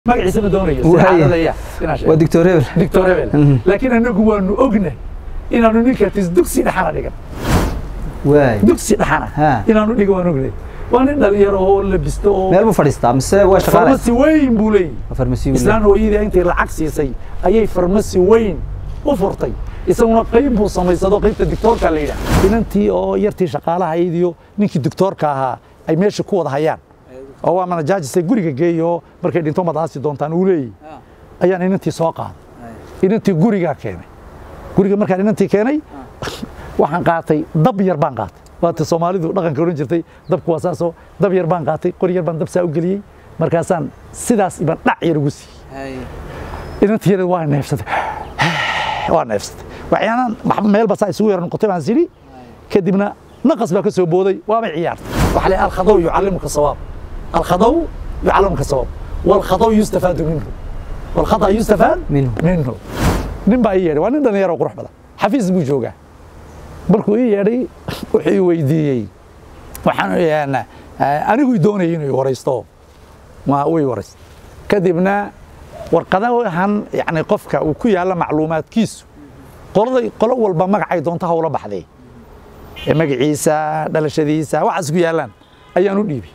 magaciisa ma doonayo saacadaya waa Dr. Hebel laakiin anagu waanu ognahay inaanu ninka dugsi dhaxana dhigan dugsi dhaxana inaanu dhigan waanu ognahay waa nin dhalinyaro oo labisto oo meel buu fadhiistaa mise waa shaqaale farmasi weyn buu leeyahay farmasi weyn islaan hooyadii intay lacag siisay ayay farmasi weyn u furtay isaguna qayb buu samaysado qaybta doctorka la yiraahdo inantii oo yartii shaqaalaha aydiyo ninkii doctorka ahaa ay meesha ku wada hayaan oo waa mana jaajisay guriga geeyo markay dhinto madaasi doontaan uu leeyahay ayaan inantii soo qaaday inantii guriga keenay guriga markaan inantii keenay waxaan qaatay dab yar baan qaatay waata Soomaalidu dhaqanka oran jirtay dabku waa saaso dab yar baan qaatay qori yar baan dab saa u galiyay markaasaan sidaas iban dhac yar ugu siiyay inantii yar waa neefsatay waxyaanan meel bas ay isugu yar noqotay baan siri kadibna naqas baa ka soo booday waa ma ciyaartay waxa la al-khadaw yu'allimuka sawaab الخضو يعلمك الصواب والخضو يستفاد منه والخطأ يستفاد منه نبا ييري وانا دنيارو قروح بدا حفيز بو جوغا markuu yeeray wuxuu weydiiyay waxaan yaana anigu doonayay inuu waraysto ma uu waraysto kadibna warqadahan yani qofka uu ku yaala macluumaadkiisu qolo walba magacay doonta hawla baxday ee magaciisa dhalashadiisa waxa isku yaalaan ayaan u dhiibay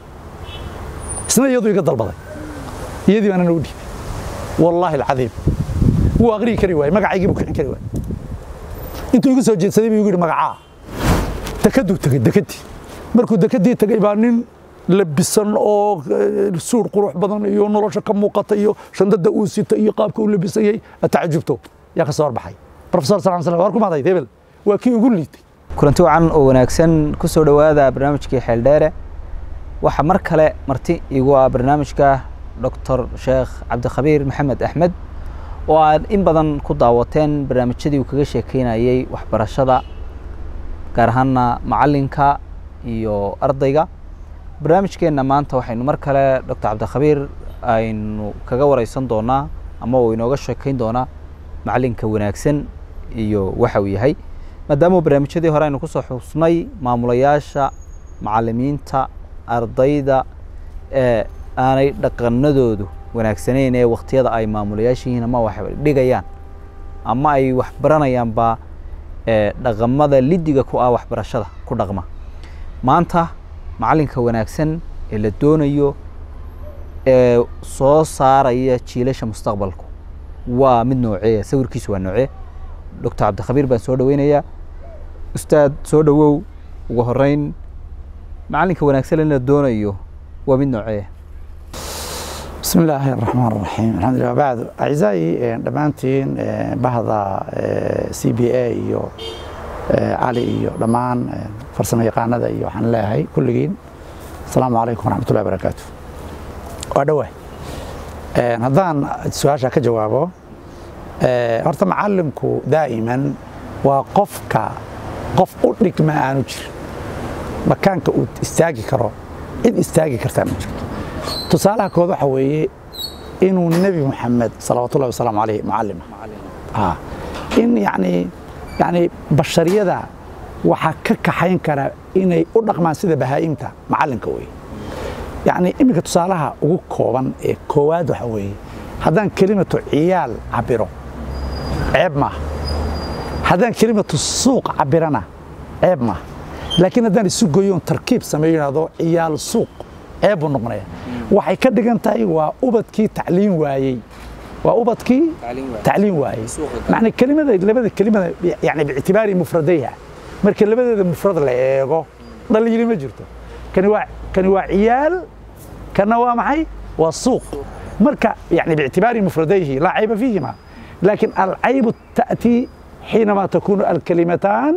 isna iyadu iga dalbaday iyadii aan u dhiibay wallahi alcadiim wuu aqri kari waay magacaygi buu kicin kari waay intuu igu soo jeedsaday buu yiri magaca takadu takadi markuu takadii tagay baa nin labisan oo suur qurux badan iyo nolosha ka muuqata iyo shandada uu sita iyo qaabka uu labisayay taajubto yaa ka soo baxay professor sallallahu alayhi wasallam warku Hebel waa kii ugu liitay kulanti wacan oo wanaagsan ku soo dhawaada barnaamijkii xeel dheere waxa mar kale marti igu ah barnaamijka Dr. Sheikh Cabdikhabiir Maxamed Axmed oo aad in badan ku daawateen barnaamijyadii uu kaga sheekeynayay waxbarashada gaar ahaan macalinka iyo ardayga barnaamijkeena maanta waxaynu mar kale Dr. Cabdikhabiir aynu kaga wareysan doonaa ama uu inooga sheekeyn doonaa macalinka wanaagsan iyo waxa uu yahay maadaama barnaamijyadii hore aynu ku soo xusnay maamulayaasha macallimiinta ardayda aanay dhaqanadoodu wanaagsaneyn ee waqtiyada ay maamulayaashiina ma wax dhigayaan ama ay wax baranayaan ba dhaqamada lidiga ku ah waxbarashada ku dhaqma maanta macalinka wanaagsan ee la doonayo ee soo saaraya jiilasha mustaqbalku waa mid noocee sawirkiisu waa noocee Dr. Cabdikhabiir baan soo dhaweynaya ustaad soo dhawow ugu horeyn macalinka wanaagsan la doonayo waa mid noocee بسم الله الرحمن الرحيم الحمد لله بعد أعزائي دمانتين بهذا CBA iyo علي iyo dhamaan farsamo yaqaanada iyo waxaan leeyahay kulligiin السلام عليكم ورحمة الله وبركاته ودوه haddaan su'aasha ka jawaabo horta macallimku daa'iman waa qof u dhigma aanu jirin makaanka uu istaagi karo cid istaagi kartaa ma jirto tusaalaha kood waxa weeye inuu nabi Muhammad sallallahu alayhi wasallam macallim in yani bashariyada waxa ka kaxayn kara inay u dhaqmaan sida bahaa'imta macallinka weeye yani imika tusaalaha ugu kooban ee koowaad waxa weeye haddaan kelimatu ciyaal cabiro ceeb ma haddaan kelimatu suuq cabirana ceeb ma laakiin haddaan isu gooyo tarkiib sameeyado ciyaal suuq ceeb noqonaya waxay ka dhigan tahay waa ubadkii tacliin waayay waa ubadkii tacliin waayay macna kelimada labada kelimada yani bi'tibaari mufradayha marka labadeeda mufrad la eego dhalinyaro ma jirto kani waa ciyaal kana waa maxay waa suuq marka yani bi'tibaari mufradayhi la ayba fihima لكن العيب تأتي حينما تكون الكلمتان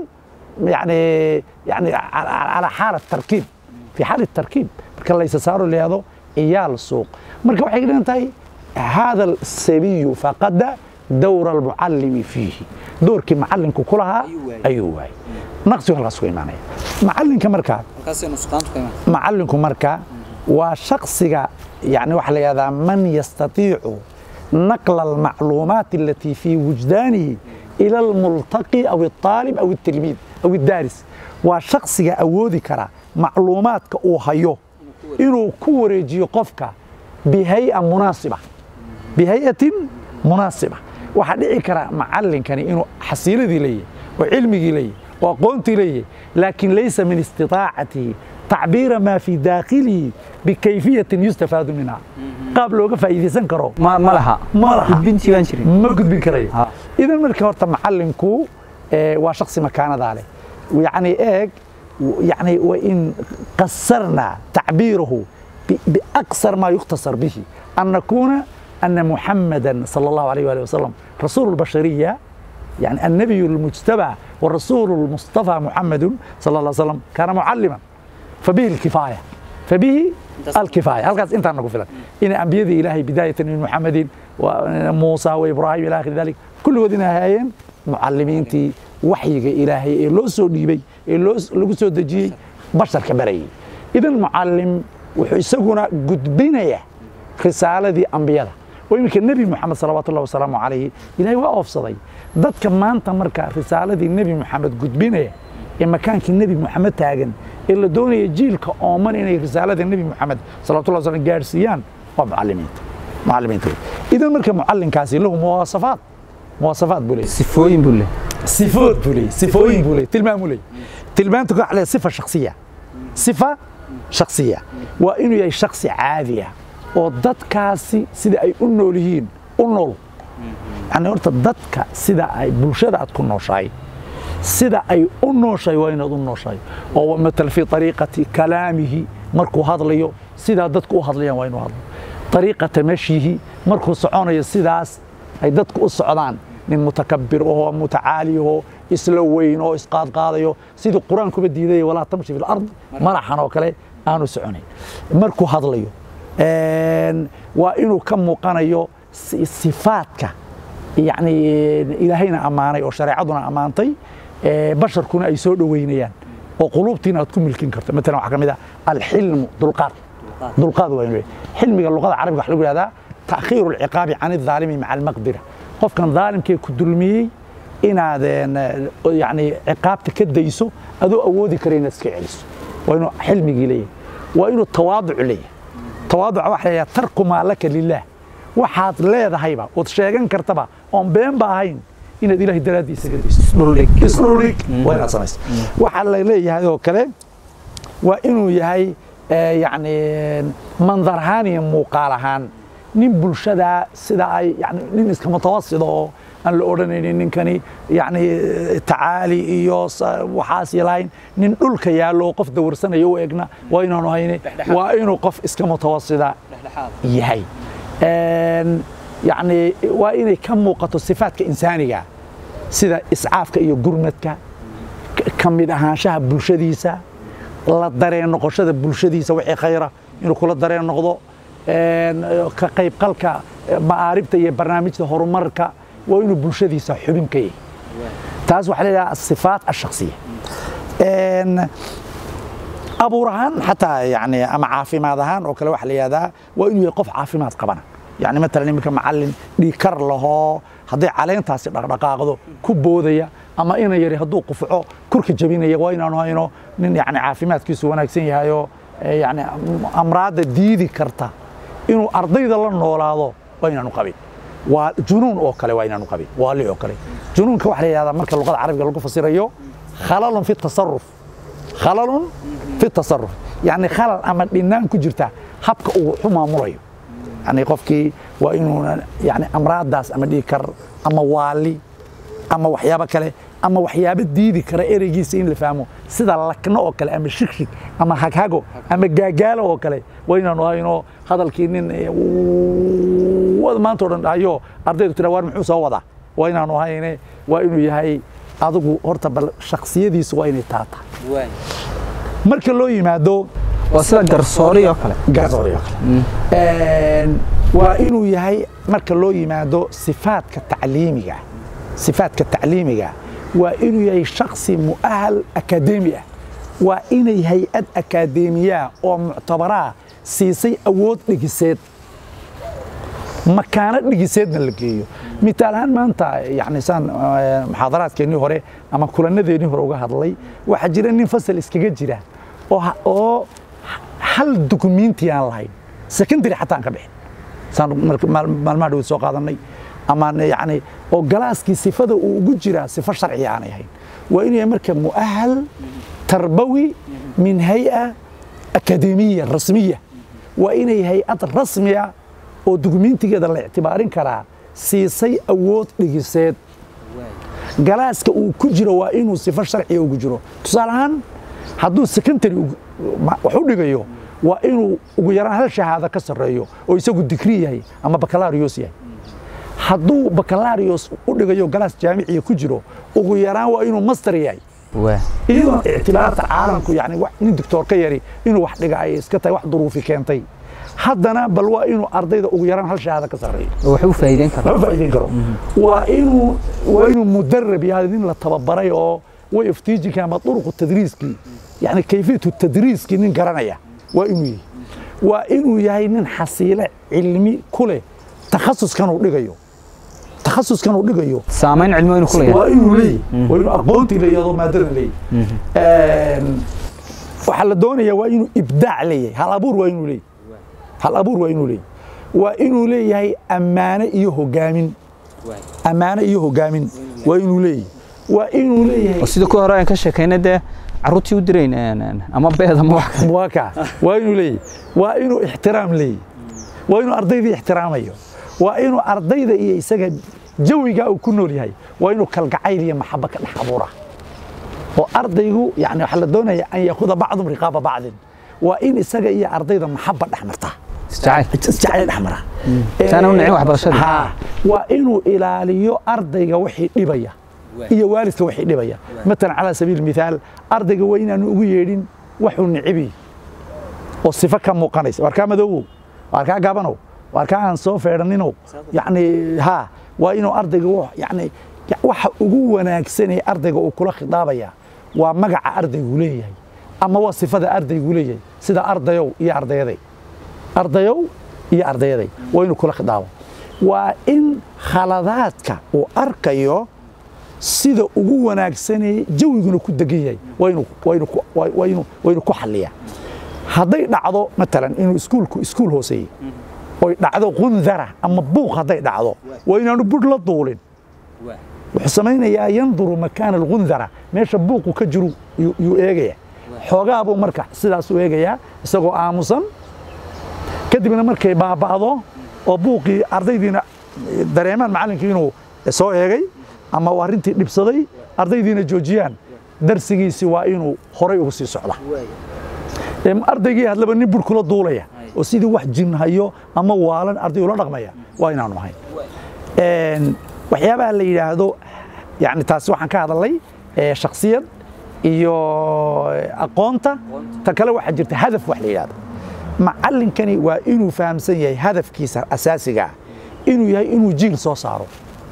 يعني على حالة التركيب في حالة التركيب marka la isaaro leedo ciyaal suuq marka waxay leedahay هذا السبي فقد دور المعلم فيه دورك معلمك كلها ايوه نقصه halkaas ku iimaanaya معلمك marka معلمك marka waa shakhsiga yani waxa la yiraahdaa man yastatiicu نقل المعلومات التي في وجدانه إلى الملتقي أو الطالب أو التلميذ أو الدارس وشخص أودي كرا معلومات كأوهيو إنه كوريجي قفك بهيئة مناسبة بهيئة مناسبة waxaa dhici kara macallinkani inuu xasiiladii leeyahay oo cilmigii leeyahay oo aqoontii leeyahay laakiin laysa min istitaacatihi tacbiira maa fi daakhilihi bikayfiyatin yustafaadu minha qaab looga faa'iidaysan karo ma laha gudbintii baan jirin ma gudbin karayo idan marka horta macallinku waa shakhsi makaanadaa leh yani eeg yani wa in qasarna tacbiirahu biaksar maa yukhtasar bihi an nakuuna أن محمدا صلى الله عليه وآله وسلم رسول البشرية يعني النبي المجتبى والرسول المصطفى محمد صلى الله عليه وسلم كان معلما فبه الكفاية فبه الكفاية هل أنت أنا قلت لك إن أنبياء إلهي بداية من محمد وموسى وإبراهيم إلى آخر ذلك كل ودنا هايين معلمين تي وحي إلهي لو سوديبي لو سودجي بشر كبري إذا المعلم وحيسقنا قد بنيه رسالة أنبياء ويمكن النبي محمد صلوات الله وسلامه عليه إلهي وأفصدي ضدك ما أنت مركا رسالة النبي محمد قد بينه إما كان النبي محمد تاجن إلا دون يجيل كأمن إن رسالة النبي محمد صلوات الله وسلامه جارسيان ومعلمين إذا مركا معلم كاسي له مواصفات بولي صفوين بولي تلمان تقع على صفة شخصية وإنه يا شخص عادية oo dadkaasi sida ay u nool yihiin u nool yani horta dadka sida ay bulshada aad ku nooshahay sida ay u nooshahay waa inaad u nooshahay oo matal fi tariiqati kalaamihi markuu hadlayo sida dadku u hadlayaan waa inuu hadlo tariiqata mashyihi markuu soconayo sidaas ay dadku u socdaan nin mutakabbir oo mutacaali oo isla weyn oo isqaad qaadayo sidii quraankuba diiday walaa tamshi fil ard maraxan oo kale aanu soconay markuu hadlayo waa inuu ka muuqanayo sifaadka yani ilaahayna ammaanay oo shareecaduna ammaantay basharkuna ay soo dhaweynayaan oo quluubtiina aad ku milkin karto مثلا waxa kamid ah alxilm dulqaad waa inuu xilmiga luqada carabiga waxa lagu yiraahdaa ta'khiir al-iqaab 'an adh-dhalimi ma'a al-maqdira qofkan dhaalimkee ku dulmiyay inaadeen yani ciqaabta ka dayso adoo awoodi kareen iska celiso waa inuu xilmigi leeyahay waa inuu tawaadu leeyahay تواضع واحد ترك ما لك لله واحد لا ذهيبة وتشاجن كرتبة أم بين باهين إن دي له الدلادي سجديس إسروريك وين أصلاً واحد ليه هذا الكلام وإنه يهي يعني منظر هاني مقالهان نبل شدا سدا يعني ننس كمتوسطه أن الأورني نكني يعني تعالي إيوس وحاسي لاين نقول كيالو قف دور سنة يو إجنا وإنه هيني وإنه قف إسكا متوسطة يهي يعني وإنه كم وقت الصفات كإنسانية سدا إسعافك إيو قرمتك كم إذا شاب بلشديسة لا درين نقشة بلشديسة وحي خيرة إنه كل درين نقضو كقيب قلك معاربته برنامجته هرمرك وإنه بلشديسة حبين كي تاز وحليها الصفات الشخصية أبو رهان حتى يعني أما عافي ما ذهان وكل واحد هذا وإنه يقف عافي ما تقبنا يعني مثلا يمكن معلم ليكر له هذي علين تاسي رقاقه كبودية أما إنه يري هدو قفعه كرك جبينه وإنه يعني عافيمات كيسو وناكسين هايو يعني أمراض ديدي كرتا إنه أرضي ذا الله نولاده وإنه قبيل وجنون أوكله وإنه قبيل والي أوكله جنون كواحد هذا مركز اللغة العربية لغة فصيرية خلل في التصرف يعني خلل أما بينان كجرتا حبك وحما مريو يعني قفكي وإنه يعني أمراض داس أما ديكر أما والي أما وحيابة كله أما وحيابة ديدي كره إرجيسين اللي فهموا سيدا لكنا أوكله أما شكشك أما هاجو أما جاجال أوكله وإنه هذا الكينين وما تورن أيوه أرضي تروار محوسة وضع وإنه هاينه وإنه يهاي أذوق هرتب الشخصية دي سويني تاتا مركز لو يمادو وصل قرصوري أكله وإنه يهاي مركز لو يمادو صفات كتعليمية وإنه يهي شخص مؤهل أكاديمية وإنه هيئة أكاديمية ومعتبرة سيسي أود لجسد مكانة لجسدنا اللي مثالان ما أنت يعني سان محاضرات كأنه هوري أما كلنا ذي هو وجه هذلي وحجرين نفصل إسكجرة أو هل دوكومنتي أونلاين سكندري حتى أنكبه maalmaha dhow soo qaadanay ama yani oo galaaskii sifada uu ugu jiraa sifo sharci aanay ahayn waa inuu marka mu'ahal tarbawi min hay'a akademiya rasmiya waa inay hay'ad rasmiya oo dukumentigeeda la ictibaarin karaa siisay awood dhigiseed galaaska uu ku jiro waa inuu sifo sharciya ugu jiro tusaale ahaan hadduu secondary wax u dhigayo waa inuu ugu yaraan hal shahaado ka sarreeyo oo isagu digrii yahay ama baccalaureus yahay hadduu baccalaureus u dhigayo galaas jaamiciya ku jiro ugu yaraan waa inuu master yahay iyadoo ictibaarta caalamku yani nin doctor ka yari inuu wax dhiga ay iska tahay wax duruufi keentay haddana bal waa inuu ardayda ugu yaraan hal shahaado ka sarreeyo wax u faa'iideyn karo waa inuu mudarrab yahay nin la tababaray oo way iftiijinka ama duruq tadriiskii yani kayfiyatu tadriiskii nin garanaya waa inuu yahay nin xasiile cilmi ku leh takhasuskan uu dhigayo saamayn cilmi inuu ku leeyahay waa inuu aqoontii leeyahay maadada leeyahay waxa la doonayaa waa inuu ibdaac leeyahay hal abuur waa inuu leeyahay waa inuu leeyahay ammaano iyo hogaamin waa inuu leeyahay sida ku hore aan ka sheekaynay dee carruurtii u dirayn ama beed ama wax waa inuu leeyahay waa inuu ixtiraam leeyahay waa inuu ardayda ixtiraamayo waa inuu ardayda iyo isaga jawiga uu ku nool yahay waa inuu kalgacayl iyo maxabba ka dhex abuura oo ardaygu yani waxa la doonaya an yaakhuda bacdum riqaaba bacdin waa in isaga iyo ardayda maxabba dhex marta isjacayl dhex mara taana u nicin waxbarashada waa inuu ilaaliyo ardayga wixii dhibaya iyo waalidka wixii dhibaya matalan calaa sabiil mithaal ardayga waa inaanu ugu yeedhin waxuu nicibi oo sifo ka muuqanaysa warkaa madoowow warkaa gabanow warkaa aan soo feedhaninow yani waa inuu ardayga yani waxa ugu wanaagsanee ardayga uu kula khidaabaya waa magaca ardaygu leeyahay ama waa sifada ardaygu leeyahay sida ardayow iyo ardayaday waa inuu kula khidaabo waa in khaladaadka uu arkayo sida ugu wanaagsanee jawiguna ku degan yahay waa inuu ku xalliyaa hadday dhacdo matalan inuu iskuul hooseeyey oy dhacdo qundara ama buuq hadday dhacdo waa inaanu budh la duulin wuxuu samaynayaa yanduru makaana alqundara meesha buuqu ka jiro yuu eegaya xoogaabuu marka sidaasuu eegayaa isagoo aamusan kadibna markay baaba'do oo buuqii ardaydiina dareemaan macallinkii inuu soo eegay ama uu arrintii dhibsaday ardaydiina joojiyaan darsigiisi waa inuu horay ugu sii socda ardaygii hadlaba nin budh kula duulaya oo sidii wax jinhayo ama waalan arday ula dhaqmaya waa inaanu ahayn waxyaabaha la yidhaahdo yani taasi waxaan ka hadalnay shaksiyad iyo aqoonta ta kale waxaa jirta hadaf wax la yidhahdo macallinkani waa inuu fahamsan yahay hadafkiisa asaasiga inuu yahay inuu jiil soo saaro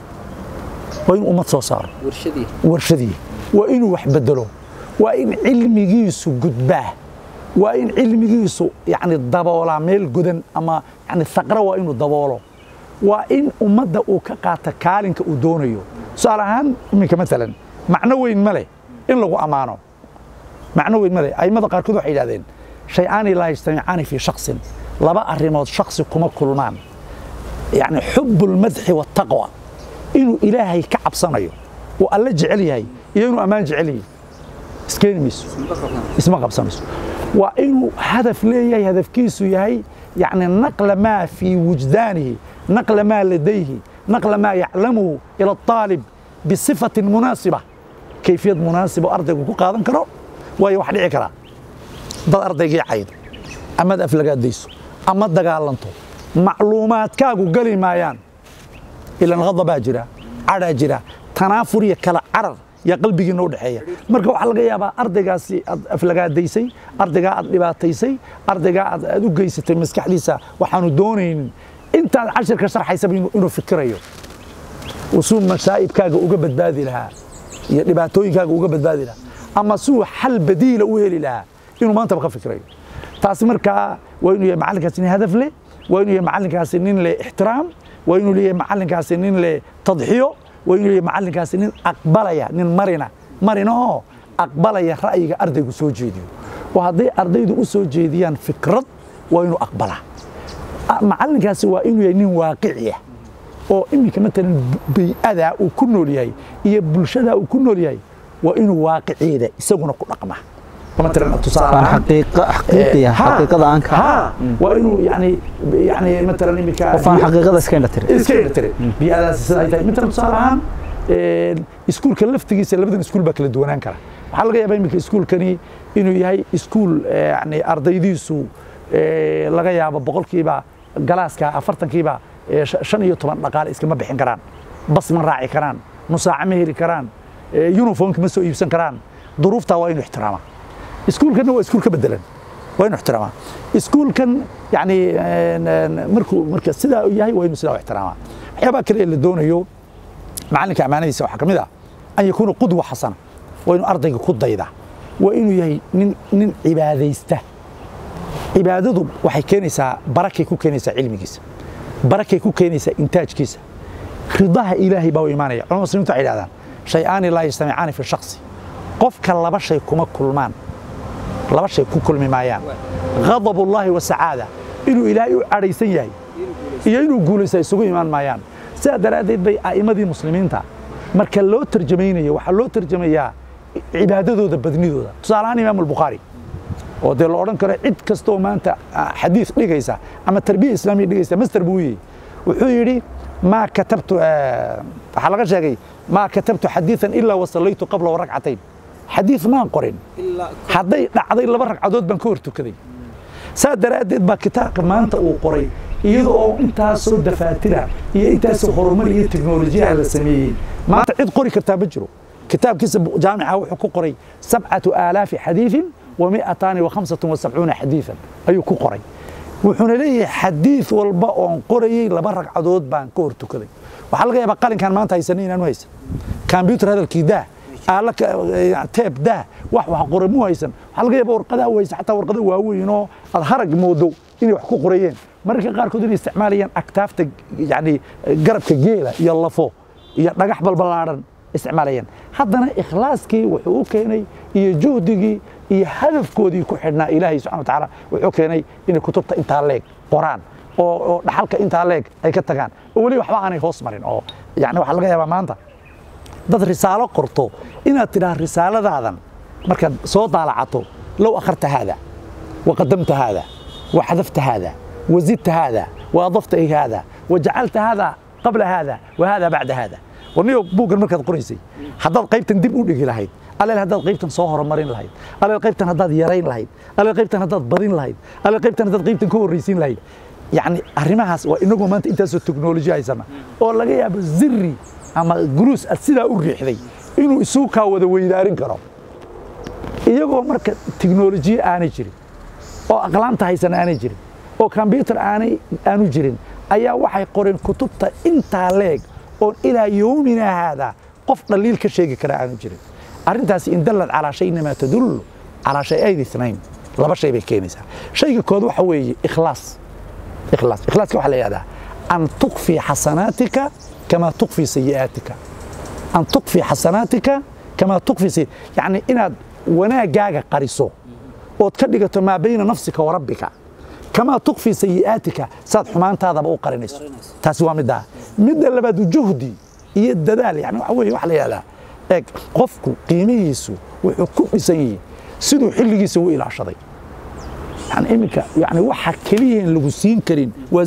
waa inuu ummad soo saaro warshadii waa inuu wax bedelo waa in cilmigiisu gudbaa waa in cilmigiisu yani daboolaa meel godan ama yani thaqra waa inuu daboolo waa in ummadda uu ka qaata kaalinka uu doonayo tusaale ahaan iminka maalan macno weyn ma leh in lagu ammaano macno weyn ma leh a'immada qaarkood waxay yidhahdeen shay-aani laa yajtamicaani fii shaksin laba arrimood shaksi kuma kulmaan yani xubu lmadxi waataqwa inuu ilaahay ka cabsanayo oo alla jecel yahay iyo inuu ammaan jecel yahay iskeeni mayso isma qabsanayso waa inuu hadaf leeyahay hadafkiisu yahay yani naqla maa fii wujdaanihi نقل ما لديه نقل ما يعلمه إلى الطالب بصفة مناسبة كيفية مناسبة أرضك وقادن كرو وهي واحد عكرا ضد أرضك يعيد أما أفلقات ديسو أما دقالنتو معلومات كاغو قلي مايان إلا الغضب أجرا عرى أجرا تنافرية كلا عرر يا قلبي نود حية مركو حلقة يا با أرضك أفلقات ديسي أرضك أدباتيسي أرضك أدوجيسة المسكح ليسا وحنو دونين انت عشر كشرح حسب انه فكريه وسوم مصائب كاغا uga badbaadi laha iyo dhibaatooyinkaaga uga badbaadi laha ama suu xal badiil u heli laha inuu maanta ka fikirayo taasi marka waa inuu yahay macallinkaasi nin hadaf leh waa inuu yahay macallinkaasi nin leh ixtiraam waa inuu yahay macallinkaasi nin leh tadxiyo waa inuu yahay macallinkaasi nin aqbalaya nin marina oo aqbalaya ra'yiga ardaygu soo jeediyo oo haday ardaydu u soo jeediyaan fikrad waa inuu aqbalaa macallinkaasi waa inuu yahay nin waaqici ah oo iminka matalan bay'ada uu ku nool yahay iyo bulshada uu ku nool yahay waa inuu waaqiciida isaguna ku dhaqmaa مثلا تصارع حقيقة عنك وإنه يعني مثلا إمك وفان حقيقة إسكين تري بهذا السنة مثلا تصارع سكول كلفت جيس اللي بدنا سكول بكل الدوانان كلا حلقة يا بيمك سكول كني إنه يهي سكول يعني أرضي ديسو لغاية بقول كيبا جلاس كأفرتن كيبا شن يطبع نقال إسكين ما بحين كران بس من راعي كران مساعمة هيري كران يونيفورم كمسو يبسن كران ظروف تواين احترامه سكول كان هو سكول كبدلن وين احترامه سكول كان يعني مركز سدا ياهي وين سدا احترامه حيابا كلي اللي دونيو معلنك امانيسا waxa kamid ah an yakunu qudwa xasana waa inuu ardayga ku dayda waa inuu yahay nin cibaadeysta cibaadadu waxay keenaysaa barakay ku keenaysaa cilmigiisa barakay ku keenaysaa intaajkiisa ridaha ilaahi baa u iimaanaya culimada muslimiintu waxay yiraahdaan shay'aan la yastami'aan fi shakhsi qofka laba shay kuma kulmaan laba shay ku kulmi maayaan ghadabullahi wa sa'aada inuu ilaahay u araysan yahay iyo inuu guulaysto isugu iimaan maayaan sida daraadeed bay aa'imadii muslimiinta marka loo tarjumaynayo waxa loo tarjumayaa cibaadadooda badnidooda tusaalahan imaam al-bukhari oo de la oran karo cid kasto maanta xadiis dhigaysa ama tarbiya islaamiga dhigaysa master buuyi wuxuu yiri ma katabtu waxa laga sheegay ma katabtu hadithan illa wasallaytu qabla rak'atayn حديث ما قرن حدي دعدي لبا ركعدود بان كور تكدي سا دراديد با كتاب ما انت او قري iyadoo intaasoo dafaatira iyo intaasoo horumar iyo teknolojiya la sameeyay ma cid qori kartaa ma jiro kitaabkiisa jaamica wuxuu ku qoray 7000 xadiis و275 xadiisan ayuu ku qoray wuxuuna leeyahay xadiis walba oo qorayay laba ragcadood baan ka hor tukaday waxa laga yaabaa qalinkan maanta haysanay inaan haysan computer hadalkiida ala tape da wax qoramo haysan waxa laga yaabaa warqada waysa xataa warqada waaweyn oo ad harag moodo inay wax ku qorayeen marka qaar kood inay isticmaalayaan aktaafta yani garabka geela iyo lafo iyo dhagax balbalaaran isticmaalayaan haddana ikhlaaskii wuxuu u keenay iyo juhdigii iyo hadafkoodii ku xidhnaa ilaahay subxaanahu wa ta'aala wuxuu keenay in kutubta inta leeg qoraan oo dhaxalka inta leeg ay ka tagaan oo wali waxba aanay hoos marin oo yani waxa laga yaabaa maanta dad risaalo qorto inaad tiraa risaaladaadan markaad soo daalacato low akharta hada وقدمت هذا وحذفت هذا وزدت هذا وأضفت هذا وجعلت هذا قبل هذا وهذا بعد هذا ونيو بوق المركز قريسي حداد قيبتن دب ودغي لهيد على هداد قيبتن سو هرمرين لهيد على قيبتن هداد يرين لهيد على قيبتن هداد بدين لهيد على قيبتن هداد قيبتن كو ريسين لهيد يعني arrimahaas waa inagu maanta intaas technology ay sama oo laga yaabo zirri ama guluus sida u riixday inuu isuu ka wada weydaarin karo iyagoo marka technology aanay jirin oo aqlaanta haysan aanay jirin oo computer aanu jirin ayaa waxay qoreen kutubta inta leeg oo ilaa yoomina hada qof dhaliil ka sheegi kara aanu jirin arintaas in dalad ala shayna ma tadul ala shay ithnayn laba shay bay keenaysaa shayga kood waxa weeye ikhlaas waxa la yiraahdaa an tuqfi hasanatika kama tuqfi sayiatika an tuqfi hasanatika kama tuqfi yani inaad wanaagaaga qariso ood ka dhigato ma bayna nafsika wa rabbika kama tuqfi sayiatika saad xumaantaada u qarinayso taasi waa midda labaad juhdi iyo dadaal yani waxa weeye wax la yiraahdaa eeg qofku qiimihiisu wuxuu ku dhisan yahay sidoo xilligiisa uu ilaashaday يعني إمك يعني واحد كليه اللي جسين كرين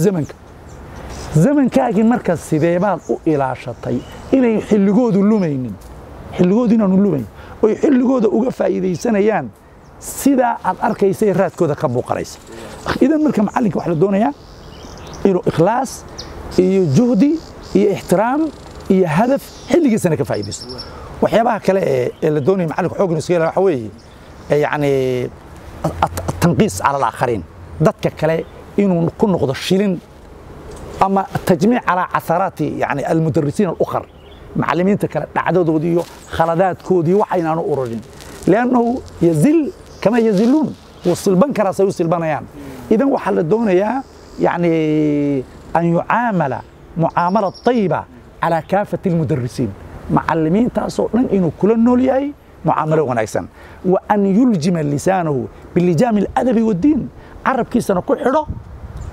زمن كاجي مركز سيديبال إلى شطي إلى يحل جود اللومين حل جودنا نلومين ويحل جود وقفة إذا سنيان سيدا الأركي سيرات كذا كبو قريس إذا مركز معلك واحد الدنيا إله إخلاص جهدي احترام هدف حل جي سنة كفايدس وحيابها كلا اللي الدنيا معلك حوج نسيلا حوي يعني التنقيص على الآخرين ضدك كلا إنه نكون نقض الشيلين أما التجميع على عثرات يعني المدرسين الأخر معلمين تكلا عدد وديو خلادات كودي وحين أنا أورجين لأنه يزل كما يزلون والصلبان كراسة والصلبان يعني إذا وحل الدنيا يعني أن يعامل معاملة طيبة على كافة المدرسين معلمين تأصلون إنه كل نولياي معاملة ونعكسن وأن يلجم لسانه باللجام الأدبي والدين عرب كيسنا كل حرة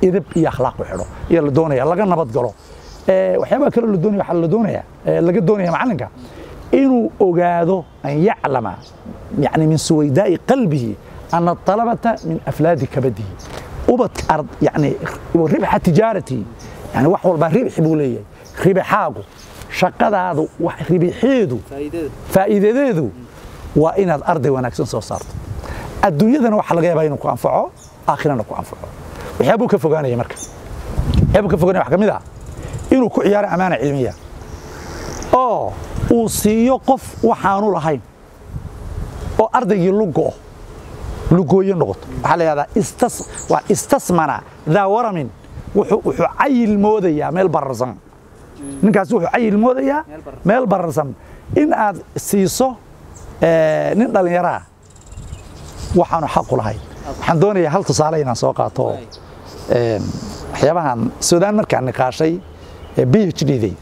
idab iyo akhlaaq u xidho iyo la doonaya laga nabad galo waxyaabaha kale la doonaya waxa la doonaya laga doonaya macalinka inuu ogaado an yaclama yani min suwaydaa'i qalbihi ana talabata min aflaadi kabadihi ubad ard yani ribxa tijaaratihi yani wax walba ribxi buu leeyahay ribxaagu shaqadaadu wax ribxeedu faa'iidadeedu waa inaad arday wanaagsan soo saarto adduunyadana waxa laga yaabaa inuu ku anfaco aakhirana ku anfaco waxyaabuu ka fogaanaya marka waxyaabuu ka fogaanaya wax ka mid ah inuu ku ciyaaro amaana cilmiya oo uu siiyo qof waxaanu lahayn oo ardaygii lugooyo noqoto waxaa la yidhahdaa waa istasmana daa waramin wuxuu cayil moodayaa meel bararsan ninkaas wuxuu cayil moodayaa meel bararsan in aad siiso nin dhallinyaraa waxaanu xaqu lahayn waxaan doonayaa hal tusaale inaan soo qaato waxyaabahan suudaan markaan niqaashay PhD-day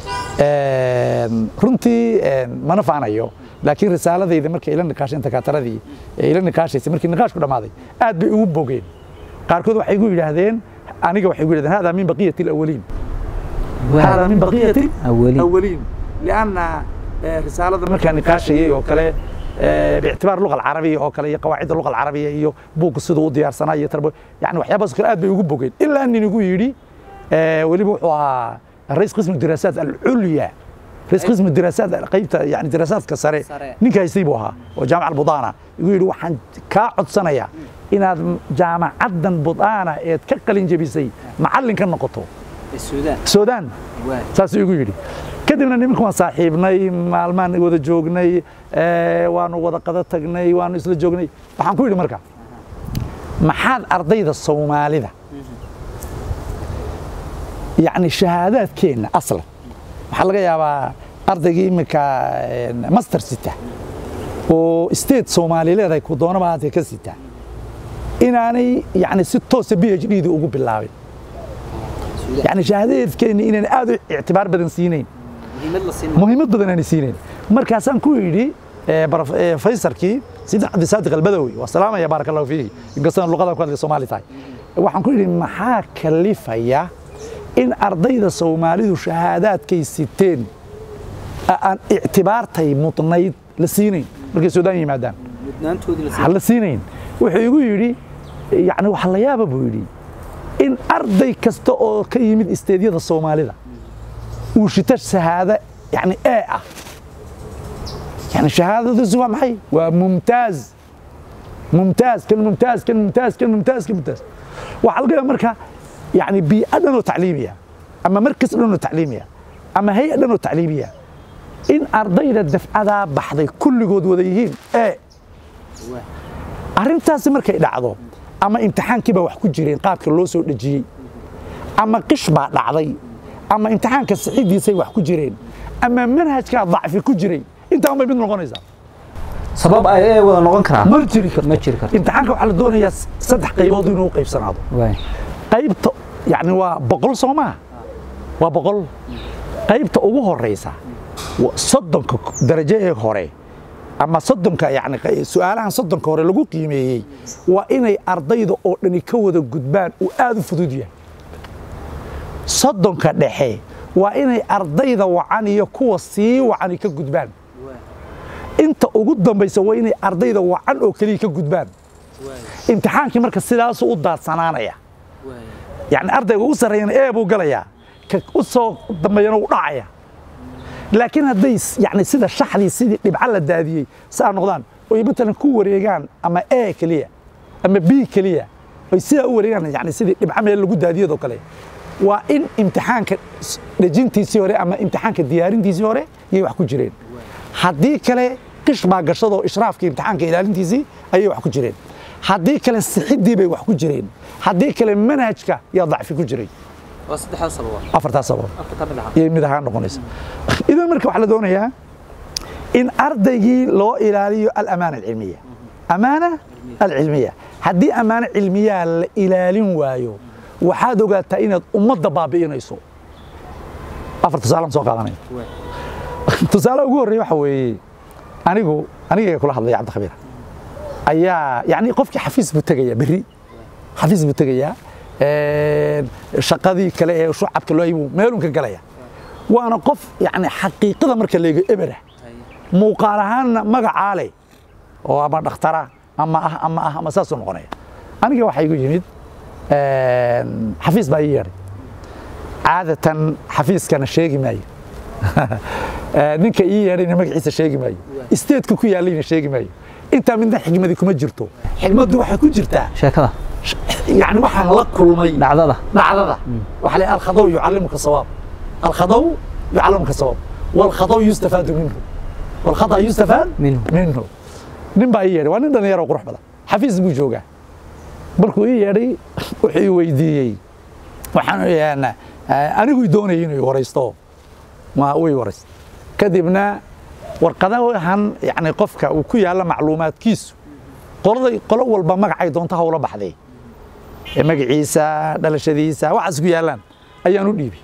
runtii mana faanayo laakiin risaaladayda markay ila niqaasheen takataradii ila niqaashaysay markii niqaashku dhamaaday aad bay ugu bogeen qaarkood waxay igu yidhaahdeen aniga waxay igu yidhahdeen hada min baqiyati alawaliin hada min baqiyati alawaliin lianna risaalada markaan niqaashayay oo kale باعتبار اللغه العربيه او كلا قواعد اللغه العربيه iyo buug sidoo u diyaarsanaa iyo tarbo yani waxyaabaas kale aad bay ugu bogeen ilaa in igu yiri waliba wuxuu ahaa رئيس قسم الدراسات العليا رئيس قسم الدراسات قيبته يعني دراسات كسره ninka haystay buu ahaa oo jaamac al-Budana igu yiri waxaan ka codsanayaa inaad jaamacadan Budana ee ka qalin jabisay macallin ka noqoto Suudaan saas igu yiri kadibna nimanku waan saaxiibnay maalmaan wada joognay waanu wada qada tagnay waanu isla joognay waxaan ku yiri marka maxaad ardayda Soomaalida يعني شهادات كينا اصلا waxa laga yaabaa ardaygii imika master sita oo state Soomaaliyeed ay ku doonaba aad ka sita inaanay yani si toos ah PhD ugu bilaabin yani shahaadadeed keena inaan aad u ictibaar badan siinayn muhiimad badan aan siinayn markaasaan ku yiri faysarkii sida Cabdi Saadiq al-Badawi wa salaama ya barakallahu fihi inkasan luqada ku hadlay Soomaali tahay waxaan ku yiri maxaa kalifaya in ardayda Soomaalidu shahaadaadkay siteen aan ictibaartay mudnayd la siinayn markay Suudaan yimaadaan mudnaantoodii la siinayn wuxuu igu yiri yani wax la yaab buu yiri in arday kasta oo ka yimid isteediyada Soomaalida uu shita shahaada yani ah يعني شهادة الزوا محي وممتاز ممتاز كل ممتاز كل ممتاز كل ممتاز كل ممتاز وحلقة مركها يعني بيئة لأنه تعليمية أما مركز لأنه تعليمية أما هيئة لأنه تعليمية إن أرضينا الدفعة بحضي كل جود وذيهين أرنتاس مركها إلى عضو أما امتحان كبا وحكو جيرين قابك اللوسو لجي أما قشبة لعضي أما امتحان كالسعيد يسي وحكو جيرين أما منهج كضعف كو جيرين انت هم بين نقونيسا sabab ay wada noqon karaa ma jiri karto imtixaanka waxa la doonayaa saddex qaybood inuu qaybsanaado qaybta yani waa 100 Soomaa waa 100 qaybta ugu horeysa 30 darajo ee hore ama 30 yani su'aalahan 30 hore lagu qiimeeyay waa inay ardayda oo dhani ka wada gudbaan oo aad u fudud yahay 30 dhexe waa inay ardayda wacan iyo kuwa sii wacan ka gudbaan inta ugu dambaysa waa inay ardayda wacan oo kaliya ka gudbaan imtixaankii marka sidaas u daadsanaanaya yani ardayga ugu sareeyana ee buu galaya ka u soo dambeeyana u dhacaya laakiin haday yani sida shaxdii sidii dhibca la daadiyay saa noqdaan oo ibtalan ku wareegaan ama A kaliya ama B kaliya oo sida u wareegaan yani sidii dhibca meel lagu daadiyay kale waa in imtixaanka dejintiisii hore ama imtixaanka diyaarintiisii hore ay wax ku jireen haddii kale qish baa gashado ishraafka imtixaanka ilaalintiisii ayay wax ku jireen haddii kale sixidii bay wax ku jireen haddii kale manhajka yaa dacfi ku jiray waa saddexdaas sabab afartaas sabab iyo mid ahaan noqonaysa idan marka waxa la doonayaa in ardaygii loo ilaaliyo al-amaana al-cilmiya amaana al-cilmiya haddii amaana cilmiya la ilaalin waayo waxaad ogaataa inaad ummadda baabi'inayso afar tusaale soo qaadanay tusaale ugu horeeya waxa weeye aniga kula hadlay Cabdi Khabiir ayaa yani qofkii xafiis buu tagaya bari xafiis buu tagaya shaqadii kale ee shucabka loo yimo meelun ka galaya waana qof yani xaqiiqada marka leega ebera muuqaal ahaanna magacaa leh oo ama dhakhtara ama saasuu noqonaya aniga waxaa igu yimid xafiis baa ii yeedhay caadatan xafiiskana sheegi maayo ninka ii yeedhayna magaciisa sheegi maayo isteedka ku yaallayna sheegi maayo intaa midna xigmadi kuma jirto xigmaddu waxay ku jirtaa sheekada يعني waxaan la kulmay dhacdada waxa la alkhadaw yuallimuka sawab alkhadaw yuallimuka sawab wal khadaw yustafad minhu wal khada yustafad minhu nin baa ii yeedhay waa nin dhalinyaro qurux badan xafiis buu joogaa markuu ii yeedhay wuxuu weydiiyey waxaan anigu doonayay inuu waraysto ma uu waraysto kadibna warqadahan yani qofka uu ku yaala macluumaadkiisu qolo walba magacay doonta hawla baxday magaciisa dhalashadiisa waxaas ku yaalaan ayaan u dhiibay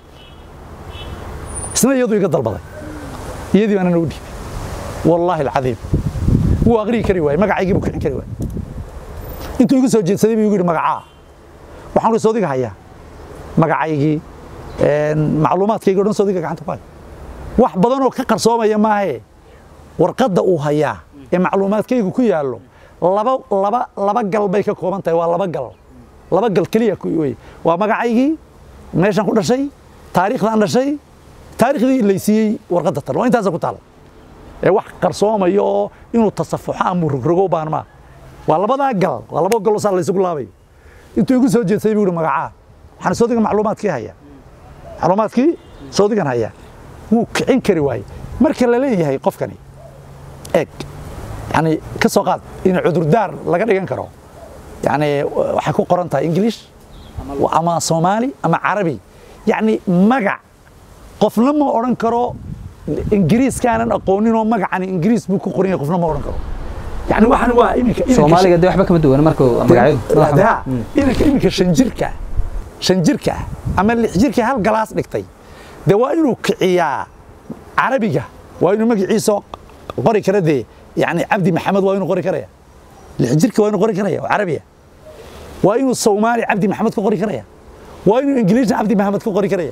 isna iyadu iga dalbaday iyadii baan u dhiibay wallahi alcadiim wuu aqri kari waay magacaygii buu kicin kari waay intuu igu soo jeedsaday buu igu yiri magacaa waxaan u soo diga hayaa magacaygii macluumaadkayga dhan soo diga gacanta ku hay wax badan oo ka qarsoomaya maahe warqadda uu hayaa ee macluumaadkaygu ku yaallo laba gal bay ka kooban tahay waa laba gal kaliya ku way waa magacaygii meeshan ku dhashay taariikhdan dhashay taariikhdii laysiiyay warqadda tan waa intaas ku taal ee wax qarsoomayo inuu tasafuxa ama rogrogo baan ma waa labada gal waa laba gal oo saar la isugu laabay intuu igu soo jeedsay buu magacaa waxaan soo diga macluumaadkii haya macluumaadkii soo digan haya wuu kicin kari waay marka la leeyahay qofkani eeg يعني كسوقات إن عذر دار لقى ديجان كرو يعني وحكوا قرنتها إنجليش وأما صومالي أما عربي يعني مجع قف لما أورن كرو إنجليز كان أقولين ومجع عن إنجليز بكو قرين قف لما أورن كرو يعني واحد إنك صومالي قد يحبك مدو أنا مركو مجعين ده إنك شنجركة أما اللي حجركة هالجلاس نكتي ده وإنه كعيا عربية وإنه مجع عيسى قري كردي يعني عبدي محمد وين قري كريا الحجرك وين قري كريا عربية وين الصومالي عبدي محمد قري كريا وين الإنجليزي عبدي محمد قري كريا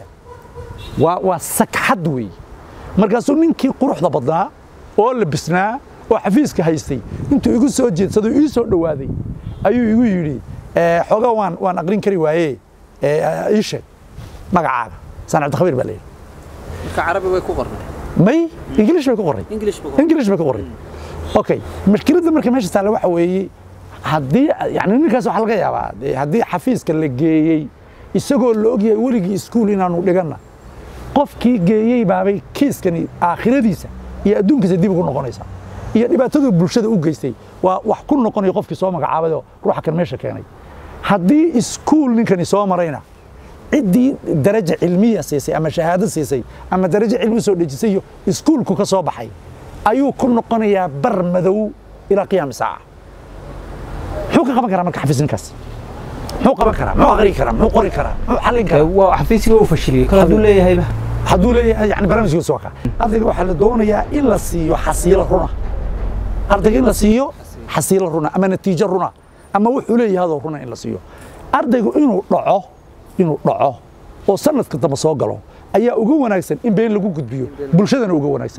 وسك حدوي مركزو نينكي قروح ضبطنا oo labisnaa oo xafiiska haystay intuu igu soo jeedsado ii soo dhawaaday ayuu igu yiri xogaa waan aqrin kari waayay ii sheeg magacaaga sanad khabiir baa leeyahay ka carabi way ku qornay may English way ku qoray English way ku qoray okay mushkiladda marka meesha taala waxa weeye haddii yani ninkaas waxa laga yaabaa haddii xafiiska la geeyay isagoo la ogyahay weligii iskuul inaanu dhigana qofkii geeyay baabay kiiskani aakhiradiisa iyo adduunkiisa dib ugu noqonaysa iyo dhibaatada bulshada u geystay waa wax ku noqonay qofkii soo magacaabay ruuxa kan meesha keenay haddii iskuul ninkani soo marayna ciddii darajo cilmiya siisay ama shahaado siisay ama darajo cilmi soo dhejisay iskuulku ka soo baxay ayuu ku noqonayaa bar madow ilaa qiyaam saaca muxuu ka qaban karaa marka xafiisinkaas muxuu qaban karaa muxuu aqri karaa muxuu qori karaa muxuu xallin karaa waa xafiiska uu fashiliyay kala haduu leeyahay hadduu leeyahay yani barnaamijka soo ka ardayga waxaa la doonayaa in la siiyo xasiilo runa ardayga in la siiyo xasiilo runa ama natiijo runa ama wuxuu leeyahay runa in la siiyo ardaygu inuu dhaco oo sanadka daba soo galo ayaa ugu wanaagsan in been lagu gudbiyo bulshadana ugu wanaagsan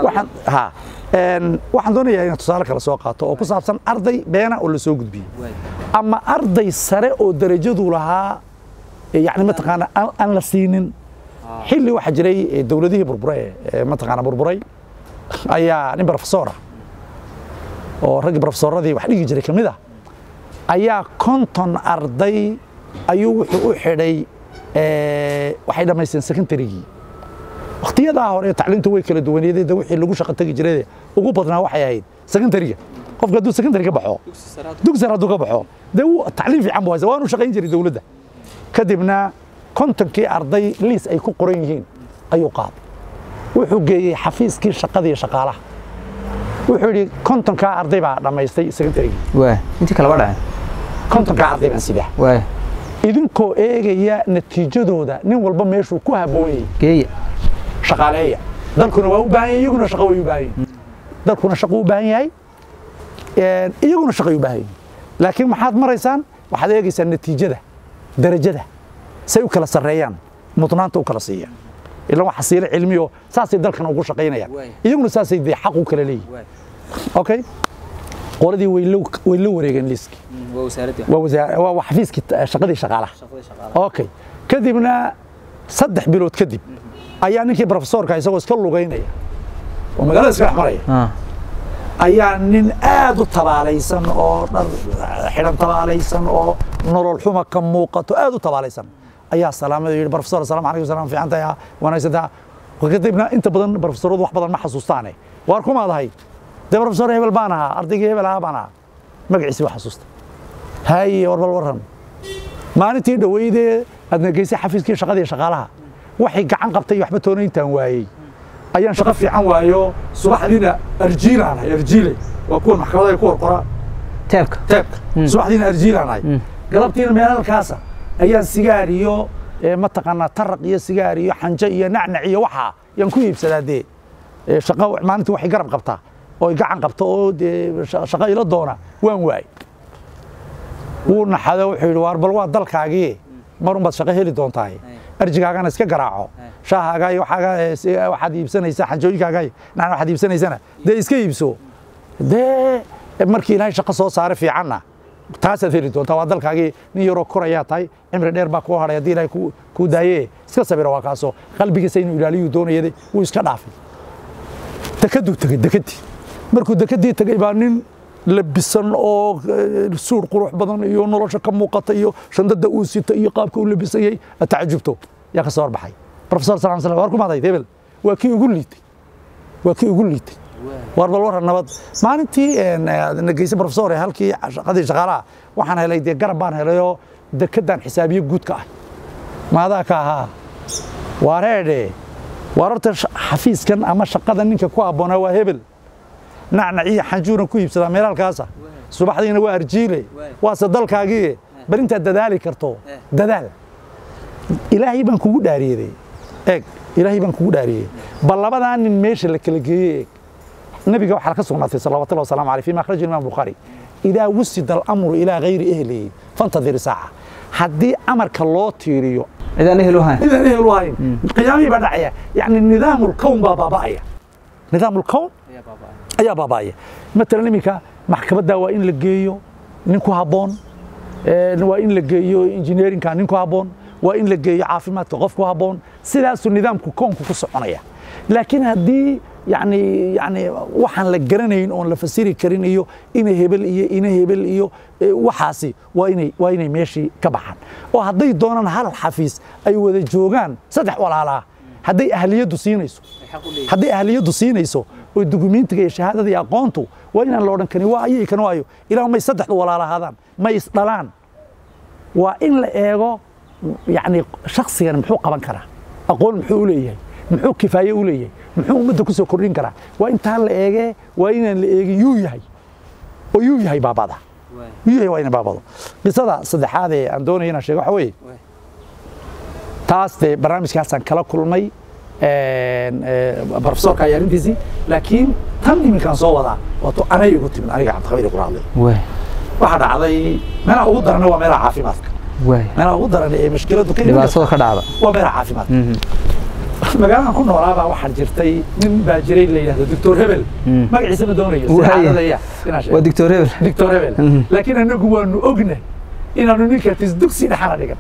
waxaan doonayaa in tusaale kala soo qaato oo ku saabsan arday beena oo la soo gudbiyo ama arday sare oo darajadu lahaa yani ma taqaana aan la siinin xilli waxa jiray dawladihii burburay ma taqaana burburay ayaa nin professor oo rag professoradii wax dhigi jiray kamid ah ayaa konton arday ayuu wuxuu u xidhay waxay dhamaysteen secondarygii waqtiyadaa hore tacliintu way kala duwaneedeen wixii lagu shaqo tagi jiray ugu badnaa waxay ahayd secondaryga qofka hadduu secondary ka baxo dugsi hadduu ka baxo dee tacliin fiican buu haysa waanu shaqayn jiray dawladda kadibna kontonkii arday liis ay ku qoran yihiin ayuu qaaday wuxuu geeyey xafiiskii shaqada iyo shaqaalaha wuxuu yidhi kontonkaa arday baa dhammaystay secondarygii intii kala badhaceen kontonkaa arday baan sidaa idinkoo eegaya natiijadooda nin walba meeshuu ku habooyay geeya shaqaaleeya dalkuna waa u baahan yahay iyaguna shaqo way u baahan yihiin dalkuna shaqo u baahan yahay iyaguna shaqo u baahan yihiin laakiin maxaad maraysaan waxaad eegaysaan natiijada darajada say u kala sareeyaan mudnaanta u kala siiyaan ila wax xasiilo cilmiyo saasay dalkan ugu shaqeynayaan iyaguna saasay dee xaq u kala leeyihiin okay qoladii way la wareegeen liiski waa xafiiskii shaqadii shaqaalaha okay kadibna 3 bilood kadib ayaa ninkii professorka isagoo iska lugeynaya oo magaalada iska xmaraya ayaa nin aad u tabaalaysan oo dhar xiran tabaalaysan oo nolol xuma ka muuqato aad u tabaalaysan ayaa salaamada yiri professor salaam alaykum salaam fiicantaya wanaagsantaa kadibna inta badan professoradu wax badan ma xasuustaane waar kuma adahay de professor hebel baan ahaa ardayga hebel ahaa baan ahaa magaciisa wax xasuusta hay waran maalintii dhaweydee aadna geysay xafiiskii shaqadii shaqaalaha waxay gacan qabtay waxba toonayntaan waayay ayaan shaqo fiican waayo subaxdiina arjiile waa kuwa maxkamada ku qora teebka subaxdiina arjiilaanay galabtiina meel halkaasa ayaan sigaar iyo mataqaanaa taraq iyo sigaar iyo xanjo iyo nacnac iyo waxa yaan ku iibsadaa dee shaqo maalintii waxay garab qabtaa oo gacan qabto oo shaqo ila doona waan waay wuu naxado wuxuu yidhi waar bal waa dalkaagii marun baad shaqo heli doontahay arjigaagana iska garaaco shaahaaga iyo waxaad iibsanaysaa xanjooyinkaaga nacnac waxaad iibsanaysana dee iska iibso dee markii ilaahay shaqo soo saare fiicanna taasaad heli doontaa waa dalkaagii nin yaroo korayaa tahay cimri dheer baa kuu hadhay haddii ilaahay kuu daayee iska sabira waa kaasoo qalbigiisa inuu ilaaliyuu doonayay wuu iska dhaafay dekaduu tegey dekadii markuu dekadii tegey baa nin labisan oo suur qurux badan iyo nolosha ka muuqata iyo shandada uu sita iyo qaabka uu labisayay atacajubto yaa ka soo baxay professor salaam salaam war ku maaday hebel waa kii ugu liitay war bal war nabad maalintii nageysay professor halkii shaqadii shaqaalaha waxaan helay dee garab baan helayo dekedan xisaabiye guudka ah maadaa ka ahaa wareede wararta xafiiskan ama shaqada ninka ku aboona waa hebel nacnaciya xanjuuna ku iibsada meel halkaasa subaxdiina waa arjiile waase dalkaagii bal intaad dadaali karto dadaal ilaahay baan kugu dhaariyey ilaahay baan kugu dhaariyey bal labadan nin meesha la kala geeyey nabiga waxa ka sugnaatay sallallahu alayhi wasallam fi ma kharaj imam bukhari ida wusida al-amru ila ghayri ahli fantadir sa'a hadii amarka loo tiiriyo idan ehlu hayn qiyaami badacaya yani nidaamul kawn baabaya nidaamul kawn ayaa baabaya مثلا iminka maxkamadda waa in la geeyo nin ku haboon waa in la geeyo engineering ka nin ku haboon waa in la geeyo caafimaadka qof ku haboon sidaas nidaamku koonku ku soconaya laakiin hadii يعني waxaan la garanayn oo la fasiri karin iyo inay hebel iyo waxaasi waa inay meeshii ka baxaan oo haday doonaan hal xafiis ay wada joogaan saddex walaalaha haday ahliyadu siinayso oo dukumeentiga iyo shahaadada iyo aqoontu waa inaan la odhan karin waa ayay kan waayo ilaa may saddex walaalahaadaan may isdhalaan waa in la eego yani shakhsigan muxuu qaban karaa aqoon muxuu u leeyahay muxuu kifaaye u leeyahay muxuu ummadda ku soo kordhin karaa waa intaan la eegee waa inaan la eegin yuu yahay baabada waa inaan baabado qisada saddexaad ee aan doonaya inaan sheego waxa weeye taas dee barnaamijkaasaan kala kulmay professorka ayaa arrintiisii laakiin tan iminkaan soo wadaa waato anay igu timid aniga cabdikhabiir ku hadlay waxaa dhacday meelaha ugu darana waa meelaha caafimaadka meelaha ugu daran ee mushkiladu dhibaatada ka dhacda waa meelaha caafimaadka magaalada ku noolaaba waxa jirtay nin baa jiray la yiraahdo Dr. Hebel magaciisa ma doonayo saxaadaya waa Dr. Hebel laakiin anagu waanu ognahay inaanu ninka dugsi dhaxana dhigan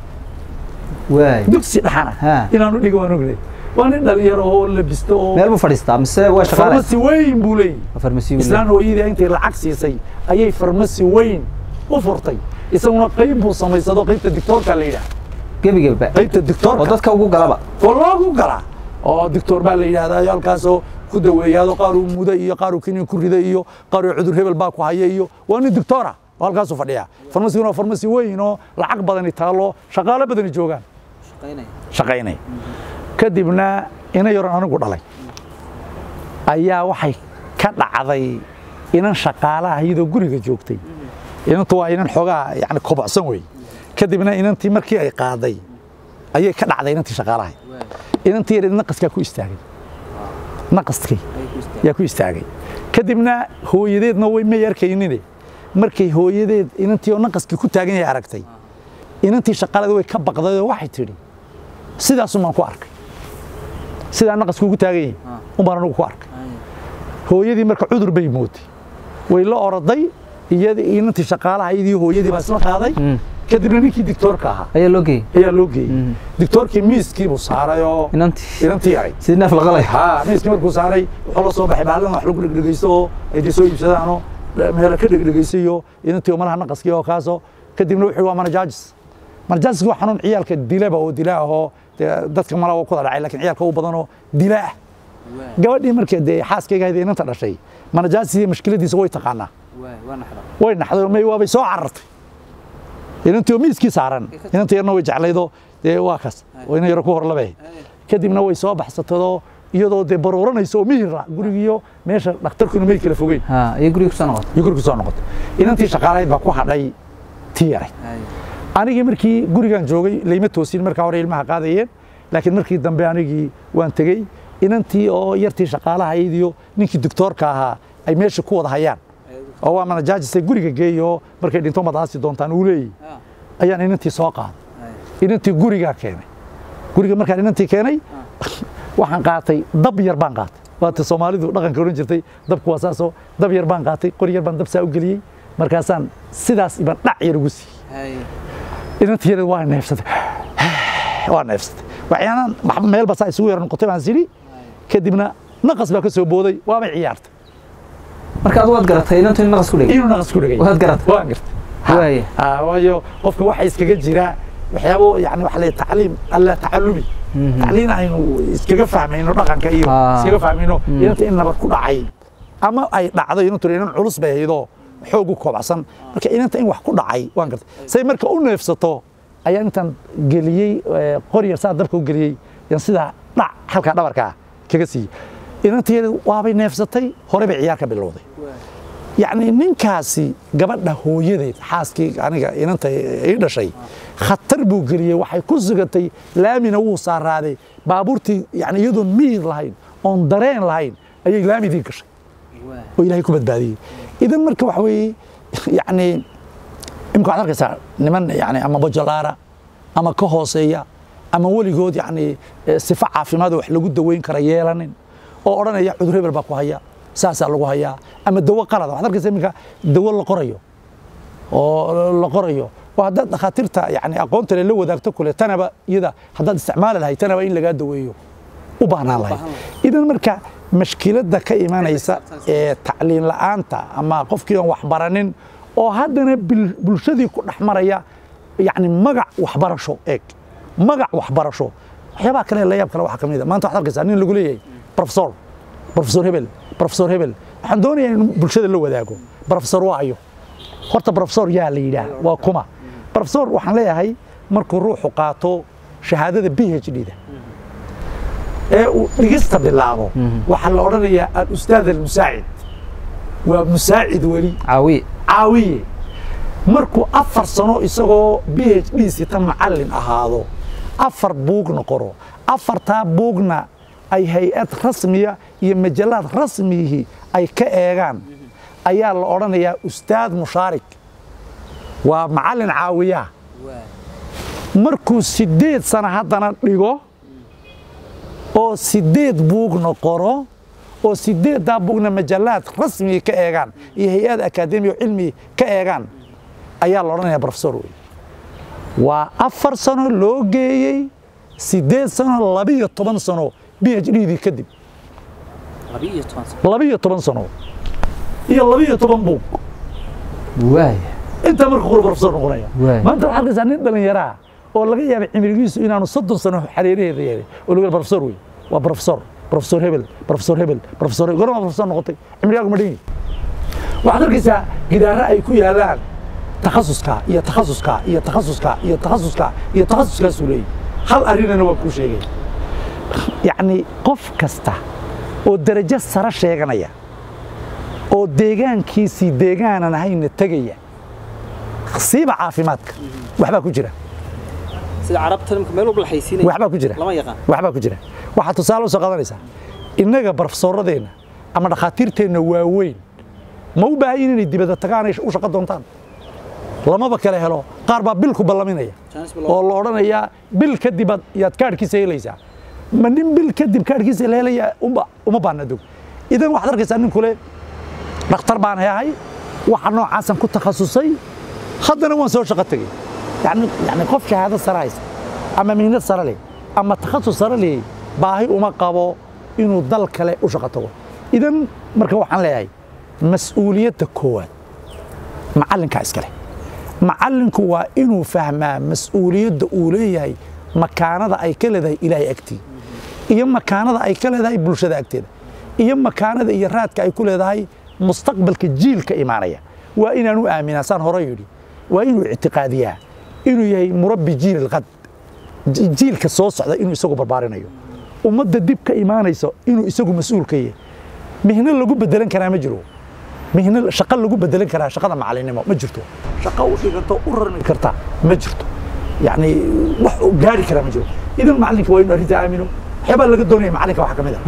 dugsi dhaxana inaanu dhigo waanu ognahay waa nin dhalinyaro oo labisto oo meel buu fadhiistaa mise waa shaqaale farmasi weyn buu leeyahay islaan hooyadii intay lacag siisay ayay farmasi weyn u furtay isaguna qayb buu samaysado qaybta doctorka la yiraahdo gebiga qaybta doctorka oo dadka ugu galaba oo galaa oo doctor baa la yiraahdaa halkaas oo ku daweeyado qaar uu mudo iyo qaar uu kiniin ku riday iyo qaar uu cudur hebel baa ku haya iyo waa nin doctora halkaas uu fadhiya farmasi weyn oo lacag badan taalo shaqaale badan joogan shaqaynay kadibna ina yaran anigu dhalay ayaa waxay ka dhacday inan shaqaalaha iyadoo guriga joogtay inantu waa inan xogaa yani kobocsan wey kadibna inantii markii ay qaaday ayay ka dhacday inantii shaqaalaha inantii yareed naqaska ku istaagay naqaskii yaa ku istaagay kadibna hooyadeedna way ma yarkaynine markay hooyadeed inantii oo naqaskii ku taagan yahay aragtay inantii shaqaalada way ka baqday oo waxay tidhi sidaas umaan ku arkay sidaa naqasku ugu taagan yahay umbaan anigu ku arkay hooyadii marka cudur bay mootay way la oroday iyadii inantii shaqaalaha iyadii hooyadii baa isla qaaday kadibna ninkii diktoorka ahaa ayaa loo geeyey diktoorkii miiskii buu saaray oo inantii yaray sidii neef la qalay miiskii markuu saaray wuxuu la soo baxay baalan wax lagu dhegdhegaysto oo ay soo iibsadaanoo meel ka dhegdhegaysayo inantii malaha naqaskii oo kaasoo kadibna wuxuu waa manajaajiska waa xanuun ciyaalka dilaba oo dilaa ahoo dadka malaha ku dhacay laakiin ciyaalka u badanoo dilaa ah gabadhii markii dee xaaskayga ahayd inanta dhashay manajaajisiga mushkiladiisa way taqaanaa way naxday may waabay soo carartay inantii oo miiskii saaran inantii yarna way jeclaydoo dee waa kaas oo ina yaro ku hor labeey kadibna way soo baxsatadoo iyadoo dee baruuranayso oo mihira gurigiyo meesha dhakhtarkuna may kala fogeyn iyo guriga ku soo noqotay inantii shaqaalahayd baa ku hadhay tii yaray anigii markii gurigan joogay layma toosin markaa hore ilmaha qaadayeen laakiin markii dambe anigii waan tegey inantii oo yartii shaqaalahayd iyo ninkii doktoorka ahaa ay meesha ku wada hayaan oo waa manajaajisay guriga geeyo markay dhinto madaasi doontaan uu leeyahay ayaan inantii soo qaaday inantii guriga keenay guriga markaan inantii keenay waxaan qaatay dab yar baan qaatay waata Soomaalidu dhaqanka oran jirtay dabku waa saasoo dab yar baan qaatay qori yar baan dab saa u galiyay markaasaan sidaas iban dhac yar ugu siiyay inantii yar waa neefsatay waxyaanan meel bas ay isugu yar noqotay baan siri kadibna naqas baa ka soo booday waaba ciyaartay marka aad waad garatay inantu naqas ku dhigay inuu naqas ku dhigay waad garatay waan gartay waayo qofka waxa iskaga jira waxyaabo yani wax la tacliim alla tacallumi tacliin aynu iskaga fahmayno dhaqanka iyo iskaga fahmayno inta in nabad ku dhacay ama ay dhacday inuu tiriin culus bay haydo xoog u koobsan marka inta in wax ku dhacay waan gartay say marka u neefsato ayaan intan geliyay qoriyar saa dabka u geliyay yan sida dhac halka dhabarka kaga sii inantii waabay neefsatay hore bay ciyaar ka bilowday يعني ninkaasi gabadha hooyadeed xaaskii aniga inanta ay dhashay khatar buu galiyay waxay ku sugatay laamina uu saaraaday baabuurtii yani iyadoo miir lahayn oon dareen lahayn ayay laamidii gashay oo ilaahay ku badbaadiyay idan marka wax weeye yani imka waxaad arkaysaa niman yani ama bajalaara ama ka hooseeya ama weligood yani sifa caafimaad wax lagu daweyn kara yeelanin oo odhanaya cudur hebel baa ku haya ساسا لغو هيا اما دواء قلد waxaad arkaysaa iminka dawo la qorayo oo la qorayo وهذا دخاترتا يعني aqoonta la wadaagto kule tanaba iyada hadad isticmaal lahayd tanaba in laga daweeyo u baahnaan lahayd idan marka mashkiilada ka imanaysa ee tacliin la'aanta ama qofkii aan wax baranin oo haddana bulshadii ku dhaxmaraya yani magac waxbarasho eeg magac waxbarasho waxyaaba kale la yaab kale waxa kamid ah maanta waxaad arkaysaa nin lagu leeyahay professor hebel waxaan doonayaa in bulshada la wadaago professor waayo horta professor yaa la yiraahdo waa kuma professor waxaan leeyahay markuu ruuxu qaato shahaadada PhD-da ee uu dhigista bilaabo waxa la oranayaa al-ustaad al-musaacid waa musaacid wali caawiye markuu 4 sano isagoo PhD sita macallin ahaado 4 buugna qoro 4taa buugna ay hay'ad rasmiya iyo majalaad rasmiyi ay ka eegaan ayaa la oranayaa ustaad mushaarik waa macallin caawiya markuu 8 sano haddana dhigo oo 8 buugna qoro oo 8daa buugna majalaad rasmi ka eegaan iyo hay'ad akadeemiyo cilmi ka eegaan ayaa la oranayaa professor waa 4 sano loo geeyay 8 sano 12 sano PhD kadib 12 sano iyo 12 buug waay inta markuu qoro professor noqonaya maanta waxa arkaysaa nin dhalinyaro ah oo laga yaabay cimrigiisu inaanu 30 sano xariireeyay yeelay oo lagu professor waa professor hebel gorma professor noqotay cimriga ma dhigin waxaad arkaysaa gidaara ay ku yaalaan takhasuska suulay hal arinana waa ku sheegay يعني قف كستا oo darajo sare sheeganaya oo deegaankiisi deegaan aan ahayn tagaya khasiiba caafimaadka waxba ku jira sida carabta meel u balxaysiinay waxba ku jira lama yaqaan waxba ku jira waxa tusaale soo qadanaysa inaga professoradeena ama dhakhaatiirteena waaweyn ma u baahan inay dibadda tagaan ay u shaqo doontaan lamaba kale helo qaar baa bil ku ballaminaya oo la odhanayaa bil kadib yaad kaadhkiisa helaysaa ma nin bil kadib kaadhkiisa la helaya uma baahna dog idan waxaad arkaysaa nin kule dhakhtar baan ahay waxa noocaasan ku takhasusay haddana waan soo shaqo tegey yani qof shahaado sare haysta ama mihnad sare leh ama takhasus sare leh baahi uma qabo inuu dal kale u shaqo tago idan marka waxaan leeyahay mas'uuliyadda koowaad macallinka iskale macallinku waa inuu fahmaa mas'uuliyadda uu leeyahay makaanada ay ka leedahay ilaahay agtii iyo makaanada ay ka leedahay bulshada agteeda iyo makaanada iyo raadka ay ku leedahay mustaqbalka jiilka imaanaya waa inaanu aaminaa saan hore yidhi waa inuu ictiqaadiyaa inuu yahay murabbi jiil alqad jiilka soo socda inuu isagu barbaarinayo ummadda dib ka imaanayso inuu isagu mas'uul ka yahay mihna lagu bedelan karaa ma jiro mihna shaqo lagu bedelan karaa shaqada macallinimo ma jirto shaqo u dhiganto u rarmi karta ma jirto yani wax u gaari karaa ma jiro idan macallinka waa inuu arrinta aamino waxyaabaa laga doonaya macallinka waxaa ka mid ah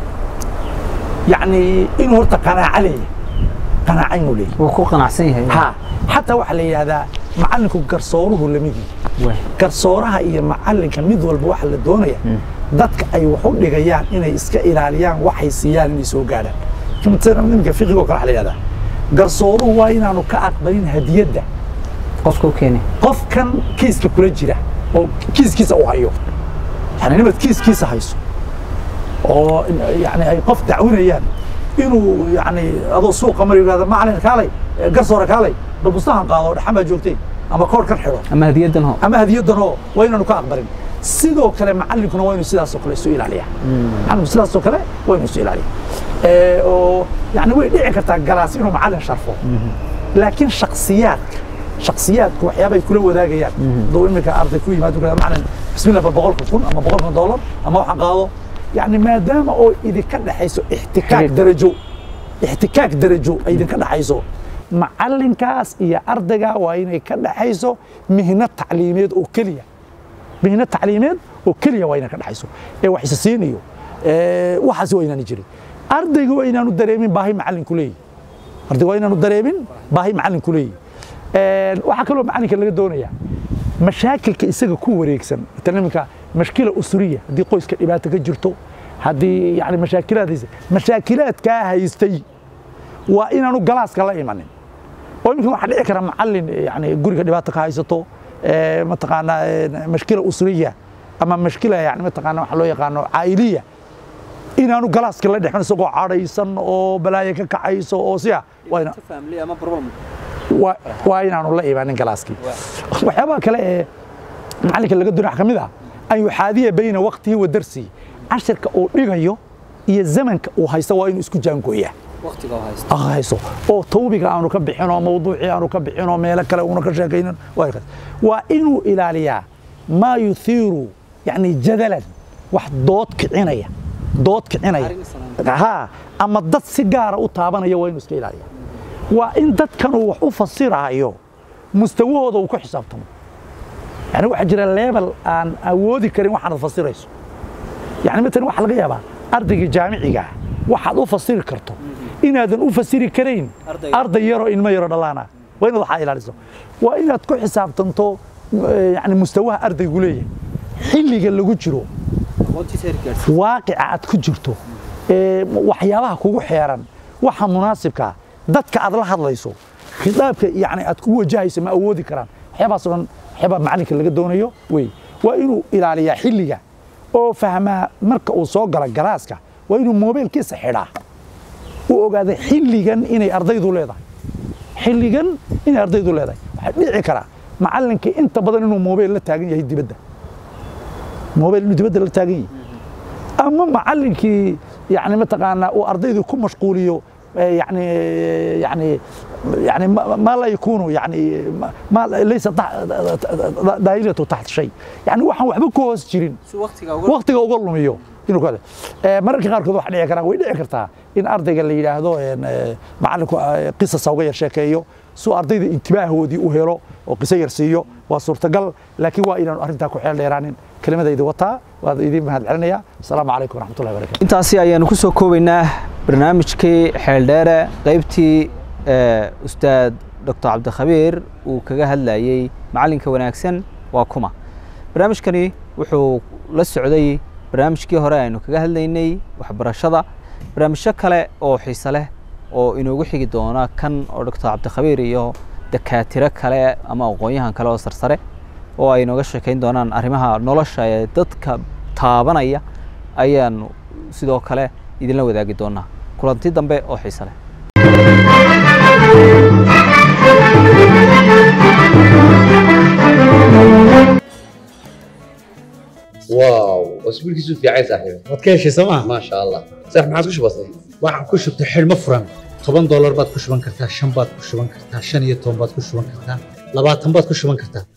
yani inuu horta qanaaco leeyahay qanaaco inuu leeyahay wuu ku qanacsan yahay ha xataa waxaa la yidhaahdaa macallinku garsooruhu lamidii garsooraha iyo macallinka mid walba waxa la doonaya dadka ay wax u dhigayaan inay iska ilaaliyaan waxay siiyaan inay soo gaadhaan nimanka fiqiga oo kale waxa la yidhahdaa garsooruhu waa inaanu ka aqbalin hadiyadda qofka u keenay qofkan kiiska kula jira oo kiiskiisa u hayo yani nimad kiiskiisa hayso oo yani ay qof dacwinayaan inuu yani adoo suuqa mar yidhahda macallin kaalay garsoore kaalay balbustahan qaado dhaxan baa joogtay ama koor kan xidho ama hadiyaddan oo waa inaanu ka aqbalin sidoo kale macallinkuna waa inuu sidaasoo kale isu ilaaliyaa macallinku sidaasoo kale waa inuu isu ilaaliyaa oo yani way dhici kartaa galaas inuu macallin sharfo laakiin shakhsiyaadku waxyaabay kula wadaagayaan duu iminka arday ku yimaado kale macallin bismillah $100,000 ama $100,000 ama waxaan qaado yani maadaama oo idinka dhaxayso ixtikaak darajo ay idinka dhaxayso macallinkaas iyo ardayga waa inay ka dhaxayso mihnad tacliimeed oo keliya waa inay ka dhaxayso ee wax isa siinayo waxaas waa inaanu jirin ardayga waa inaanu dareemin baahi macallinku leeyahay waxaa kaloo macallinka laga doonayaa mashaakilka isaga ku wareegsan iminka mashkila usuriya haddii qoyska dhibaato ka jirto haddii yani mashaakilaadkaa haystay waa inaanu galaaska la imanin oo iminka waxaa dhici kara macallin yani guriga dhibaato ka haysato mataqaanaa mashkila usuriya ama mashkila yani mataqaanaa waxa loo yaqaano caa'iliya inaanu galaaska la dhexin isagoo cadhaysan oo balaayo ka kacayso oo siya waa inaanu la imanin galaaskii waxyaabaha kale ee macallinka laga doonaya ka mid ah an yuxaadiya bayna waqtihi wa darsihi cashirka uu dhigayo iyo zamanka uu haysto waa inuu isku jaangooyaa hayso oo tawbiga aanu ka bixin oo mawduucii aanu ka bixin oo meelo kale uuna ka sheekaynin waa inuu ilaaliyaa maa yuhiiru yani jadalan wax dood kicinaya ama dad si gaara u taabanaya waa inuu iska ilaaliyaa waa in dadkan uu wax u fasirayo mustawahooda uu ku xisaabtamo yani waxaa jira level aan awoodi karin waxaad fasirayso yani matalan waxa laga yaabaa ardayga jaamiciga waxaad u fasiri karto inaadan u fasiri karayn arday yaro ilmo yaro dhalaana waa inaad waxaa ilaaliso waa inaad ku xisaabtanto yani mustawaha ardaygu leeyahay xilliga lagu jiro waaqica aad ku jirto waxyaabaha kugu xeeran waxa munaasibka dadka aad la hadlayso khitaabka yani aad ku wajahayso ma awoodi karaan waxyaabahaas oo dhan waxyaabaa macallinka laga doonayo wey waa inuu ilaaliyaa xilliga oo fahmaa marka uu soo gala galaaska waa inuu moobeelkiisa xidhaa uu ogaada xilligan inay ardaydu leedahay waxaa dhici karaa macallinka inta badan inuu moobeel la taagan yahay dibadda la taagan yahay ama macallinkii yani mataqaanaa uu ardaydu ku mashquuliyo يعني ما لا يكون يعني ما ليس دائرته تحت شيء يعني waxba ku hoos jirin waqtiga uga lumiyo inuu kale mararka qaar kood wax dhici kara way dhici kartaa in ardayga la yiraahdo macallinku qisas uga yar sheekeeyo soo ardayda intibaahoodii u helo oo qiso yar siiyo waa suurtagal laakiin waa inaan arinta ku xeel dheeraanin kalimadayda wataa waa idin mahad celinaya assalaamu calaykum waraxmatullahi wabarakaatu intaasi ayaanu ku soo koobaynaa barnaamijkii xeel dheere qaybtii ustaad doctor cabdikhabiir uu kaga hadlayay macalinka wanaagsan waa kuma barnaamijkani wuxuu la socday barnaamijkii hore aynu kaga hadlaynay waxbarashada barnaamijyo kale oo xiiso leh oo inoogu xigi doona kan oo doctor cabdikhabiir iyo dakaatiro kale ama aqoonyahan kale oo sarsare oo ay nooga sheekayn doonaan arrimaha nolosha ee dadka taabanaya ayaan sidoo kale idinla wadaagi doonaa kulanti dambe oo xiiso leh واو واسبوع كيسو في عايز صاحبي waad ka heshay sooma ما شاء الله صح ما عاد كش بسيط waxaan ku shubtay xilmo furan $10 baad ku shuban kartaa 5 baad ku shuban kartaa 15 baad ku shuban kartaa 20 baad ku shuban kartaa